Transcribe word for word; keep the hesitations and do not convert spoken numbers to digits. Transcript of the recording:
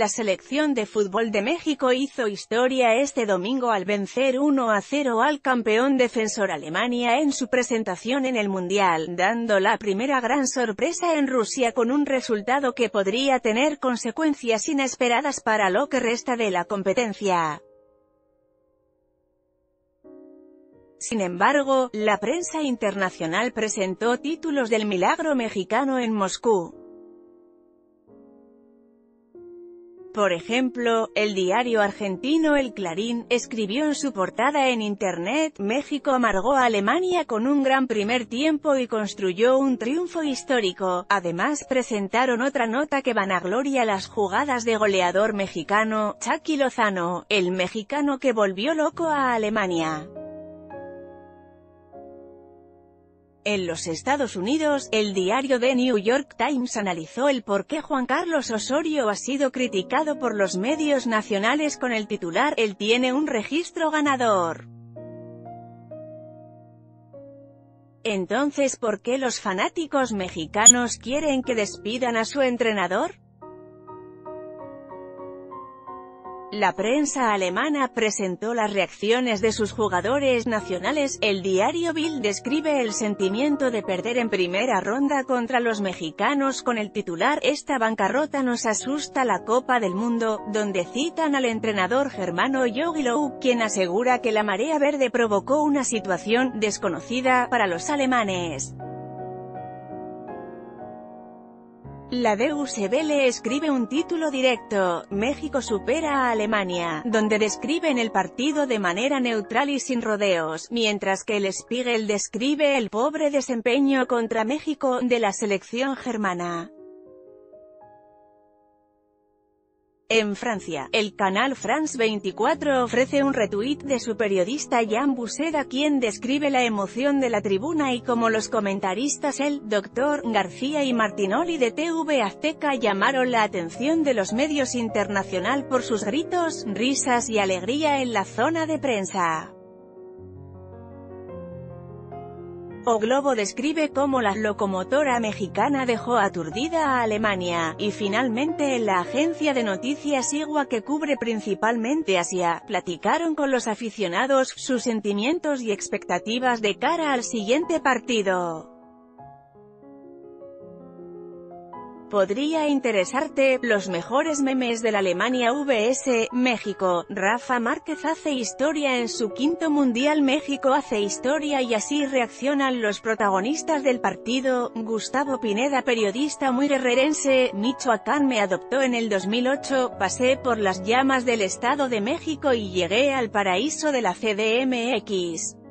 La selección de fútbol de México hizo historia este domingo al vencer uno a cero al campeón defensor Alemania en su presentación en el Mundial, dando la primera gran sorpresa en Rusia con un resultado que podría tener consecuencias inesperadas para lo que resta de la competencia. Sin embargo, la prensa internacional presentó títulos del milagro mexicano en Moscú. Por ejemplo, el diario argentino El Clarín escribió en su portada en Internet: México amargó a Alemania con un gran primer tiempo y construyó un triunfo histórico. Además presentaron otra nota que vanagloria las jugadas de goleador mexicano, Chucky Lozano, el mexicano que volvió loco a Alemania. En los Estados Unidos, el diario The New York Times analizó el por qué Juan Carlos Osorio ha sido criticado por los medios nacionales con el titular: él tiene un registro ganador. Entonces, ¿por qué los fanáticos mexicanos quieren que despidan a su entrenador? La prensa alemana presentó las reacciones de sus jugadores nacionales. El diario Bild describe el sentimiento de perder en primera ronda contra los mexicanos con el titular: esta bancarrota nos asusta la Copa del Mundo, donde citan al entrenador germano Jogi Löw, quien asegura que la marea verde provocó una situación desconocida para los alemanes. La Deutsche Welle escribe un título directo: México supera a Alemania, donde describen el partido de manera neutral y sin rodeos, mientras que el Spiegel describe el pobre desempeño contra México de la selección germana. En Francia, el canal France veinticuatro ofrece un retweet de su periodista Jan Buseda, quien describe la emoción de la tribuna y cómo los comentaristas El Doctor García y Martinoli de T V Azteca llamaron la atención de los medios internacional por sus gritos, risas y alegría en la zona de prensa. O Globo describe cómo la locomotora mexicana dejó aturdida a Alemania, y finalmente en la agencia de noticias I W A, que cubre principalmente Asia, platicaron con los aficionados sus sentimientos y expectativas de cara al siguiente partido. Podría interesarte: los mejores memes de la Alemania vs México. Rafa Márquez hace historia en su quinto mundial. México hace historia y así reaccionan los protagonistas del partido. Gustavo Pineda, periodista muy guerrerense: Michoacán me adoptó en el dos mil ocho, pasé por las llamas del Estado de México y llegué al paraíso de la C D M X.